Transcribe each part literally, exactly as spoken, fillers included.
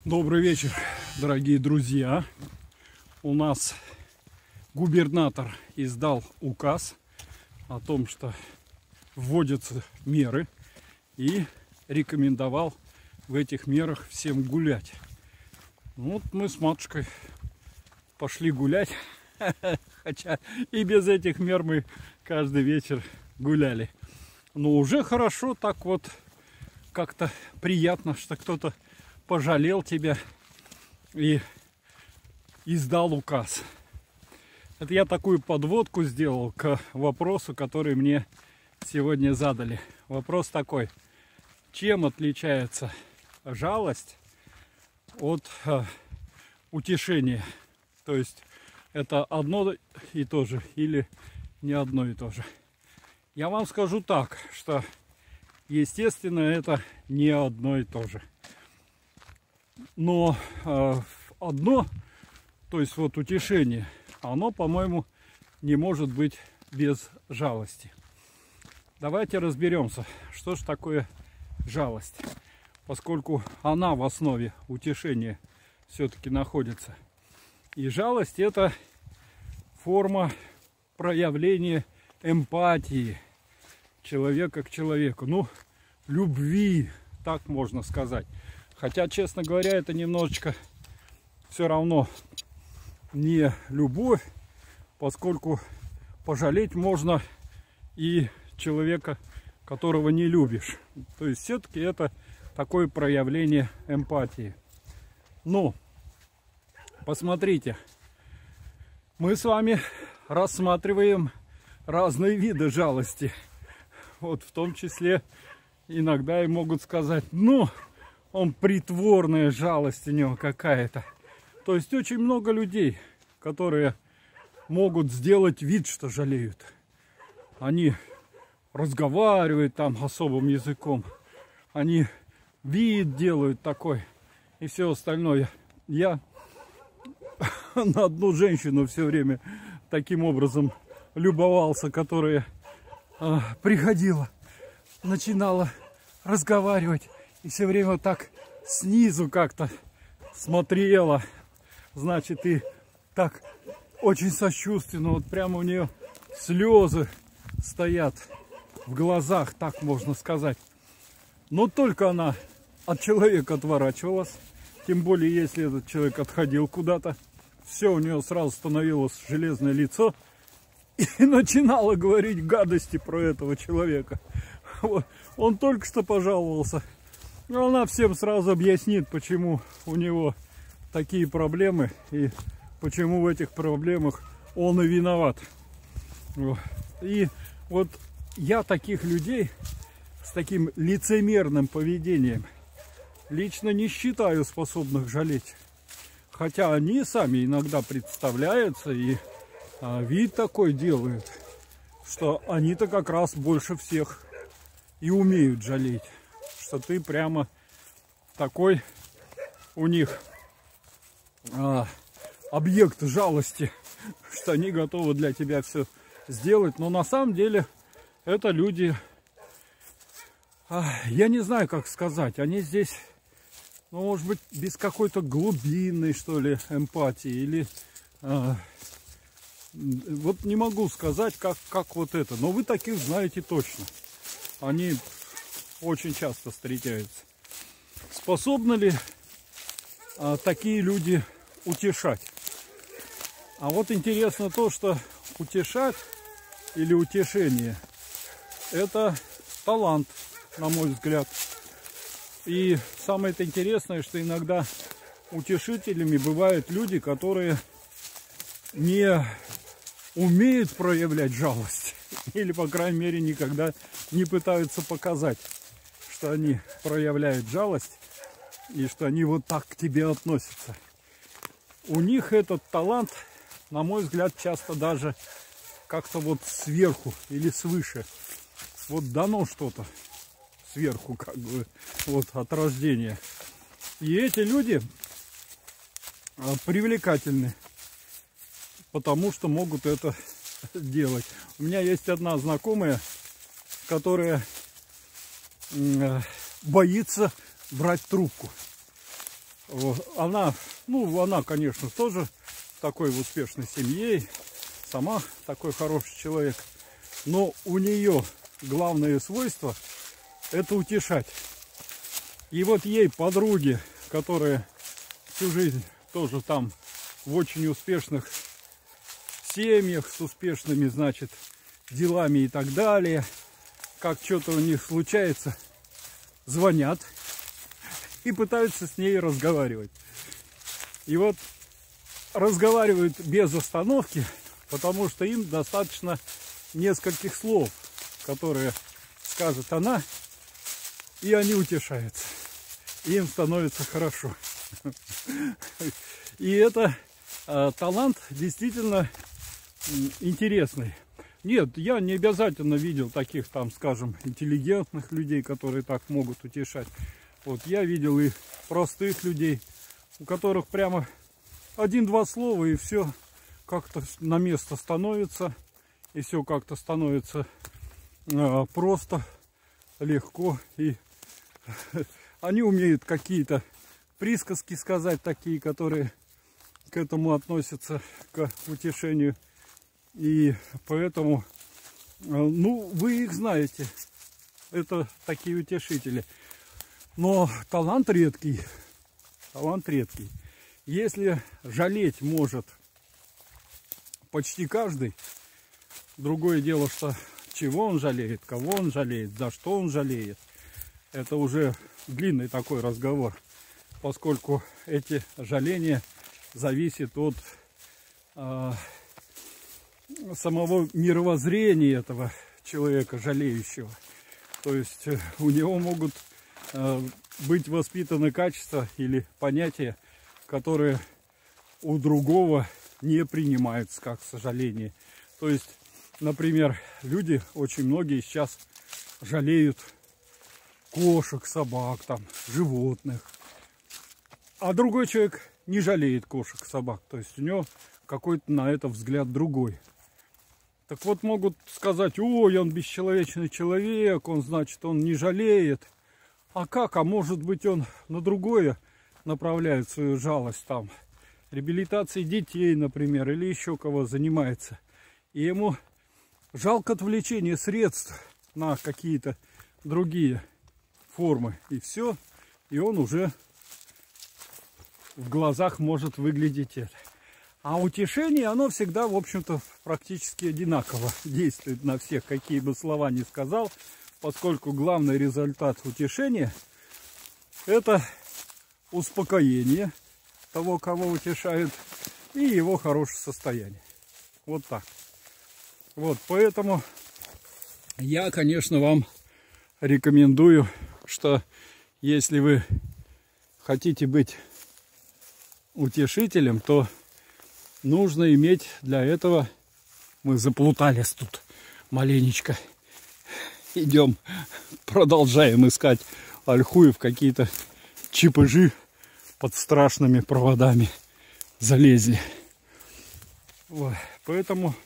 Добрый вечер, дорогие друзья. У нас губернатор издал указ о том, что вводятся меры, и рекомендовал в этих мерах всем гулять. Ну, вот мы с матушкой пошли гулять, хотя и без этих мер мы каждый вечер гуляли. Но уже хорошо, так вот как-то приятно, что кто-то пожалел тебя и издал указ. Это я такую подводку сделал к вопросу, который мне сегодня задали. Вопрос такой: чем отличается жалость от э, утешения? То есть это одно и то же или не одно и то же? Я вам скажу так, что естественно это не одно и то же. Но э, одно, то есть вот утешение, оно, по-моему, не может быть без жалости. Давайте разберемся, что же такое жалость, поскольку она в основе утешения все-таки находится. И жалость — это форма проявления эмпатии человека к человеку, ну, любви, так можно сказать. Хотя, честно говоря, это немножечко все равно не любовь, поскольку пожалеть можно и человека, которого не любишь. То есть все-таки это такое проявление эмпатии. Но посмотрите, мы с вами рассматриваем разные виды жалости. Вот в том числе иногда и могут сказать: ну, он притворная жалость у него какая-то. То есть очень много людей, которые могут сделать вид, что жалеют. Они разговаривают там особым языком, они вид делают такой и все остальное. Я на одну женщину все время таким образом любовался, которая э, приходила, начинала разговаривать и все время так снизу как-то смотрела, значит, и так очень сочувственно, вот прямо у нее слезы стоят в глазах, так можно сказать. Но только она от человека отворачивалась, тем более если этот человек отходил куда-то, все, у нее сразу становилось железное лицо и начинала говорить гадости про этого человека. Вот. Он только что пожаловался, но она всем сразу объяснит, почему у него такие проблемы и почему в этих проблемах он и виноват. И вот я таких людей с таким лицемерным поведением лично не считаю способных жалеть. Хотя они сами иногда представляются и а, вид такой делают, что они-то как раз больше всех и умеют жалеть. Что ты прямо такой у них а, объект жалости, что они готовы для тебя все сделать. Но на самом деле это люди, а, я не знаю, как сказать, они здесь, ну, может быть, без какой-то глубинной, что ли, эмпатии, или а, вот не могу сказать, как, как вот это, но вы таких знаете точно. Они очень часто встречаются. Способны ли а, такие люди утешать? А вот интересно то, что утешать или утешение — это талант, на мой взгляд. И самое интересное, что иногда утешителями бывают люди, которые не умеют проявлять жалость, или, по крайней мере, никогда не пытаются показать, что они проявляют жалость и что они вот так к тебе относятся. У них этот талант, на мой взгляд, часто даже как-то вот сверху или свыше. Вот дано что-то сверху, как бы, вот от рождения. И эти люди привлекательны, потому что могут это делать. У меня есть одна знакомая, которая боится брать трубку. Она, ну, она, конечно, тоже в такой успешной семье, сама такой хороший человек. Но у нее главное свойство – это утешать. И вот ей подруги, которые всю жизнь тоже там в очень успешных семьях, с успешными, значит, делами и так далее, как что-то у них случается, звонят и пытаются с ней разговаривать. И вот разговаривают без остановки, потому что им достаточно нескольких слов, которые скажет она, и они утешаются. И им становится хорошо. И это э, талант действительно интересный. Нет, я не обязательно видел таких там, скажем, интеллигентных людей, которые так могут утешать. Вот я видел и простых людей, у которых прямо один-два слова, и все как-то на место становится, и все как-то становится э, просто, легко. И они умеют какие-то присказки сказать, такие, которые к этому относятся, к утешению. И поэтому, ну, вы их знаете, это такие утешители. Но талант редкий, талант редкий. Если жалеть может почти каждый, другое дело, что чего он жалеет, кого он жалеет, за что он жалеет, это уже длинный такой разговор, поскольку эти жаления зависят от э, самого мировоззрения этого человека, жалеющего. То есть у него могут э, быть воспитаны качества или понятия, которые у другого не принимаются как сожаление. То есть, например, люди, очень многие сейчас жалеют кошек, собак, там, животных. А другой человек не жалеет кошек, собак. То есть у него какой-то на это взгляд другой. Так вот, могут сказать: ой, он бесчеловечный человек, он, значит, он не жалеет. А как? А может быть, он на другое направляет свою жалость, там, реабилитацией детей, например, или еще кого занимается. И ему жалко отвлечение средств на какие-то другие формы. И все. И он уже в глазах может выглядеть это. А утешение, оно всегда, в общем-то, практически одинаково действует на всех, какие бы слова ни сказал, поскольку главный результат утешения – это успокоение того, кого утешают, и его хорошее состояние. Вот так. Вот, поэтому я, конечно, вам рекомендую, что если вы хотите быть утешителем, то нужно иметь для этого... Мы заплутались тут маленечко. Идем, продолжаем искать ольху, и в какие-то чипыжи под страшными проводами залезли. Вот. Поэтому...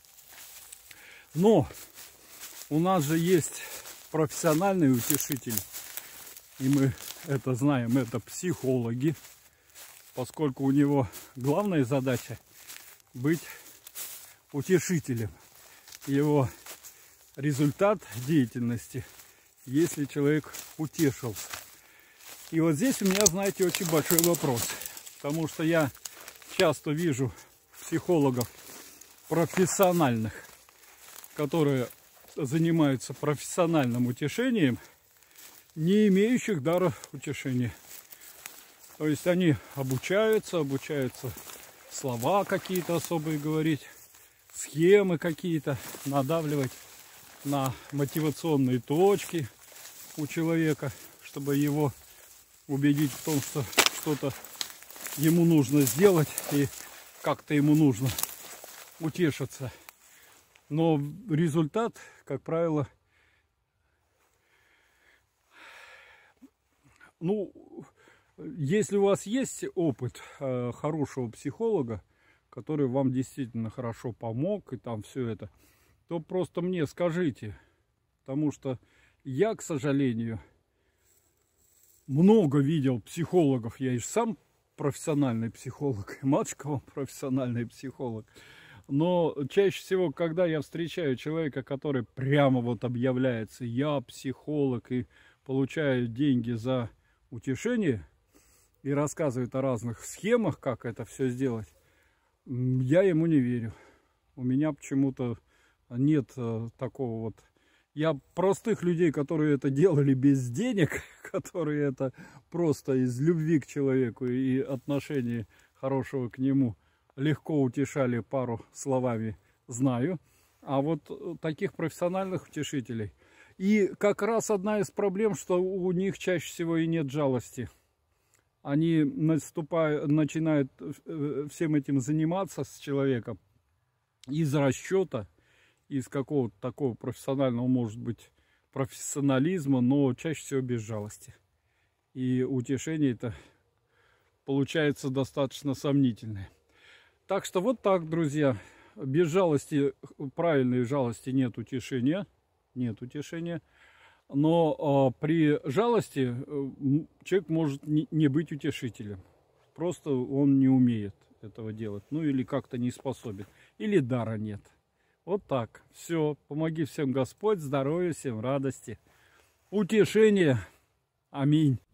Но у нас же есть профессиональные утешители, и мы это знаем, это психологи, поскольку у него главная задача быть утешителем. Его результат деятельности, если человек утешился. И вот здесь у меня, знаете, очень большой вопрос, потому что я часто вижу психологов профессиональных, которые занимаются профессиональным утешением, не имеющих дара утешения. То есть они обучаются, обучаются слова какие-то особые говорить, схемы какие-то надавливать на мотивационные точки у человека, чтобы его убедить в том, что что-то ему нужно сделать и как-то ему нужно утешиться. Но результат, как правило, ну, если у вас есть опыт э, хорошего психолога, который вам действительно хорошо помог, и там все это, то просто мне скажите, потому что я, к сожалению, много видел психологов. Я и сам профессиональный психолог, и матушка вам профессиональный психолог. Но чаще всего, когда я встречаю человека, который прямо вот объявляется, я психолог и получаю деньги за утешение, и рассказывает о разных схемах, как это все сделать, я ему не верю. У меня почему-то нет э, такого вот... Я простых людей, которые это делали без денег, которые это просто из любви к человеку и отношения хорошего к нему, легко утешали пару словами, знаю. А вот таких профессиональных утешителей. И как раз одна из проблем, что у них чаще всего и нет жалости. Они наступают, начинают всем этим заниматься с человеком из расчета, из какого-то такого профессионального, может быть, профессионализма, но чаще всего без жалости. И утешение это получается достаточно сомнительное. Так что вот так, друзья, без жалости, правильной жалости нет утешения, нет утешения. Но э, при жалости э, человек может не, не быть утешителем. Просто он не умеет этого делать. Ну или как-то не способен. Или дара нет. Вот так. Все. Помоги всем Господь, здоровья, всем радости, утешения. Аминь.